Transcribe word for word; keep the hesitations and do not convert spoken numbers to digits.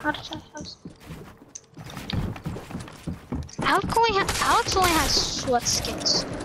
Alex has. Alex only, ha Alex only has sweat skins.